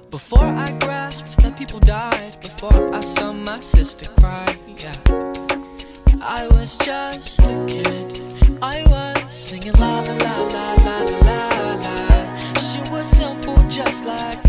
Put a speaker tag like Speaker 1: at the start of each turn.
Speaker 1: Before I grasped that people died, before I saw my sister cry, yeah. I was just a kid, I was singing la la la la la la la la. She was simple just like